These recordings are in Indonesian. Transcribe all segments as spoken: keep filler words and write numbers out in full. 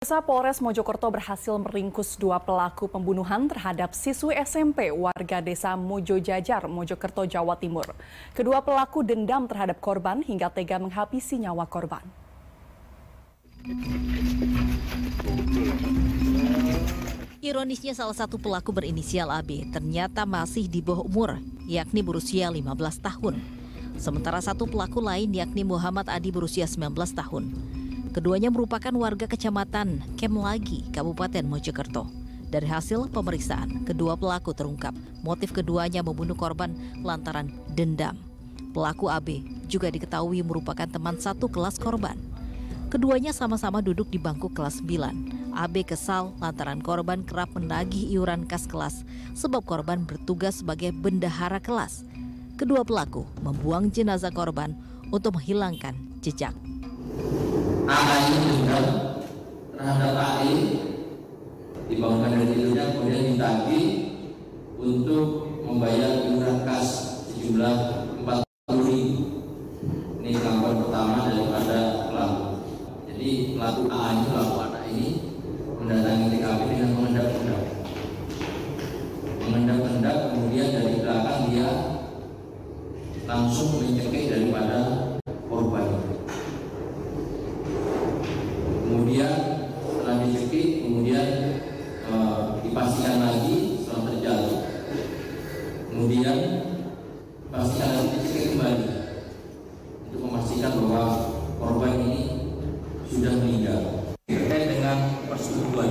Desa Polres Mojokerto berhasil meringkus dua pelaku pembunuhan terhadap siswi S M P warga desa Mojojajar, Mojokerto, Jawa Timur. Kedua pelaku dendam terhadap korban hingga tega menghabisi nyawa korban. Ironisnya salah satu pelaku berinisial A B ternyata masih di bawah umur, yakni berusia lima belas tahun. Sementara satu pelaku lain yakni Muhammad Adi berusia sembilan belas tahun. Keduanya merupakan warga kecamatan Kemlagi, Kabupaten Mojokerto. Dari hasil pemeriksaan, kedua pelaku terungkap motif keduanya membunuh korban lantaran dendam. Pelaku A B juga diketahui merupakan teman satu kelas korban. Keduanya sama-sama duduk di bangku kelas sembilan. A B kesal lantaran korban kerap menagih iuran kas kelas sebab korban bertugas sebagai bendahara kelas. Kedua pelaku membuang jenazah korban untuk menghilangkan jejak. A ini dendam terhadap A E, dibangunkan dari tidurnya, kemudian ditagih untuk membayar iuran kas sejumlah empat puluh ribu. Ini pengakuan pertama daripada pelaku. Jadi pelaku A ini, pelaku anak ini mendatangi T K P dengan mengendap-endap. Mengendap-endap, kemudian dari belakang dia langsung mencekik daripada korban. Kemudian setelah dicekik, kemudian e, dipastikan lagi setelah terjatuh. Kemudian dipastikan lagi dicekik kembali untuk memastikan bahwa korban ini sudah meninggal. Terkait dengan persetubuhan,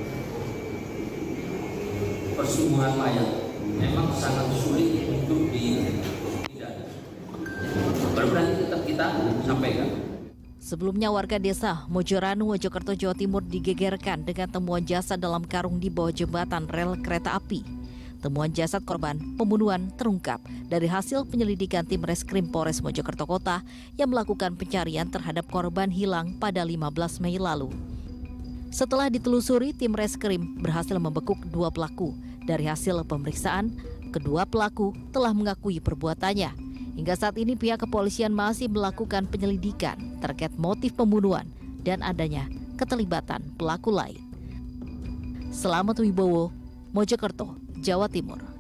persetubuhan mayat memang sangat sulit untuk dipidana. Berarti tetap kita sampaikan. Sebelumnya warga desa Mojoranu, Mojokerto, Jawa Timur digegerkan dengan temuan jasad dalam karung di bawah jembatan rel kereta api. Temuan jasad korban pembunuhan terungkap dari hasil penyelidikan tim Reskrim Polres Mojokerto Kota yang melakukan pencarian terhadap korban hilang pada lima belas Mei lalu. Setelah ditelusuri, tim Reskrim berhasil membekuk dua pelaku. Dari hasil pemeriksaan, kedua pelaku telah mengakui perbuatannya. Hingga saat ini pihak kepolisian masih melakukan penyelidikan terkait motif pembunuhan dan adanya keterlibatan pelaku lain. Selamat Wibowo, Mojokerto, Jawa Timur.